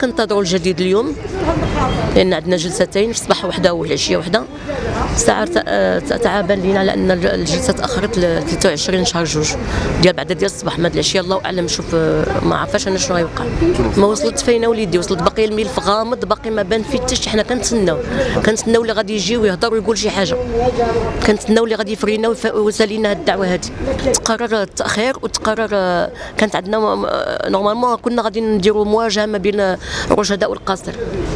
كنتظروا الجديد اليوم، لان عندنا جلستين في الصباح وحده والعشيه وحده. ساعه تعبان لينا لان الجلسه تاخرت ل 23 شهر 2 ديال بعد ديال الصباح. مع العشيه الله اعلم. نشوف ما عرفاش انا شنو غيوقع. ما وصلت فينا وليدي، وصلت باقي الملف غامض، باقي ما بان فيه حتى شي. حنا كنتسناو اللي غادي يجي ويهضر ويقول شي حاجه، كنتسناو اللي غادي يفرينا ويسالينا هذه الدعوه هذه. تقرر التاخير وتقرر. كانت عندنا نورمالمون كنا غادي نديروا مواجهه ما بين الرشداء والقاصر.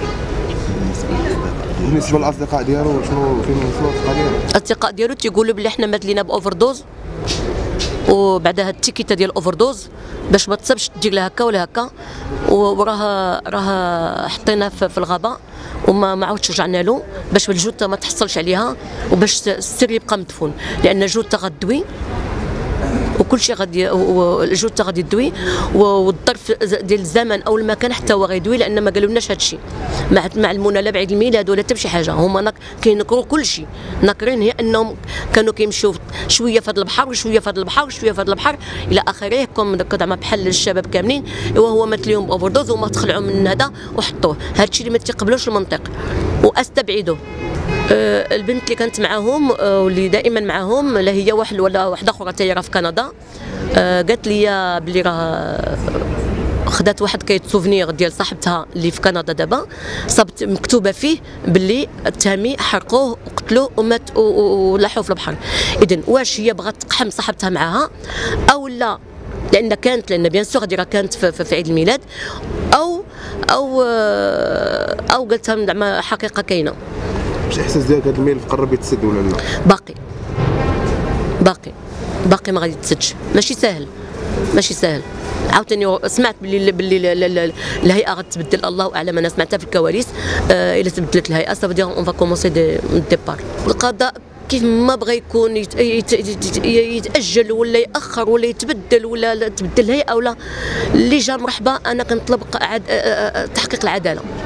بالنسبه للاصدقاء ديالو شنو فين وصلوا الاصدقاء ديالو تيقولوا بلي حنا مات لينا باوفر دوز، وبعدها التيكيته ديال الاوفر دوز باش ما تصبش دير لها هكا ولا هكا، وراها حطيناه في الغابه وما عاودش رجعنا له باش الجثه ما تحصلش عليها وباش السر يبقى مدفون، لان الجثه غدوي وكل شيء غادي، الجثه غادي تدوي، والظرف ديال الزمن او المكان حتى هو غيدوي، لان ما قالولناش هذا الشيء. ما علمونا لا بعيد الميلاد ولا حتى بشي حاجه. هما كينكروا كل شيء. ناكرين هي انهم كانوا كيمشيو شويه في هذا البحر وشويه في هذا البحر وشويه في هذا البحر الى اخره. كوم زعما بحال الشباب كاملين، وهو مات اليوم باوفر دوز وما تخلعوا من هذا وحطوه. هذا الشيء اللي ما تيقبلوش المنطق واستبعدوه. البنت اللي كانت معاهم واللي دائما معاهم، لا هي ولا واحده اخرى تاهي راه في كندا، قالت لي بلي راه خدات واحد كايت سوفنير ديال صاحبتها اللي في كندا دابا، صابت مكتوبه فيه باللي التامي حرقوه وقتلوه ومات ولاحوه في البحر. اذا واش هي بغات تقحم صاحبتها معاها او لا؟ لان بيان سور هذه راه كانت في عيد الميلاد، او قالت لها زعما حقيقه كاينه. واش الاحساس ديالك هذا الملف قرب يتسد ولا لا؟ باقي ما غادي يتسدش. ماشي ساهل. عاوتاني سمعت باللي الهيئه غتبدل، الله اعلم. انا سمعتها في الكواليس. الا تبدلت الهيئه سافو دير اون فا كومونسي من الديبار. القضاء كيف ما بغى يكون يتاجل ولا ياخر ولا يتبدل ولا تبدل الهيئه ولا اللي جا مرحبا. انا كنطلب تحقيق العداله.